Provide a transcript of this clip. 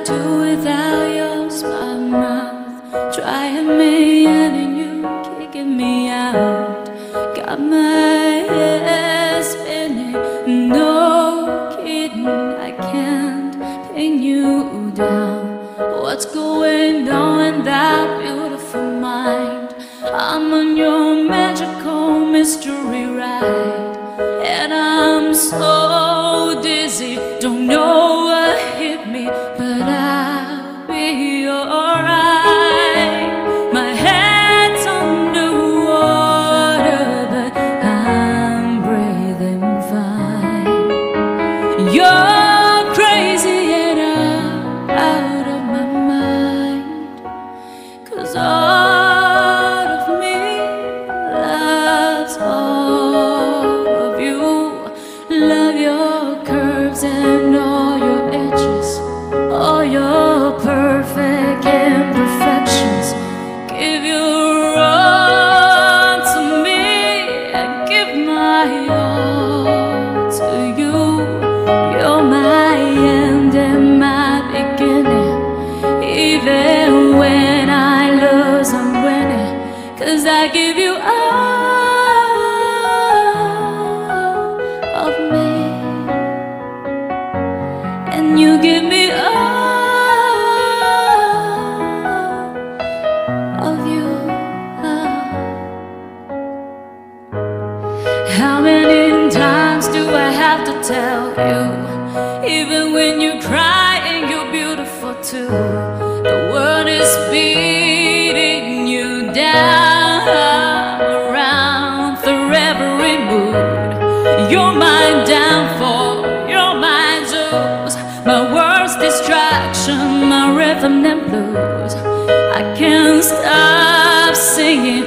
do without your smart mouth, trying me in and you kicking me out. Got my head spinning, no kidding, I can't pin you down. What's going on in that beautiful mind? I'm on your magical mystery ride, and I'm so dizzy, don't know what hit me, but I'll be alright. My head's underwater, but I'm breathing fine. You're crazy and I'm out of my mind, 'cause all of me loves all of you. Love your curves and all your edges, all your perfect imperfections. Give your all to me and give my all to you. You're my end and my beginning. Even when I lose, I'm winning, 'cause I give you all of me, and you give me all of you. How many times do I have to tell you? Even when you cry and you're beautiful too, the world is beating you down around through every mood. You're my downfall, you're my joys, my worst distraction, my rhythm and blues. I can't stop singing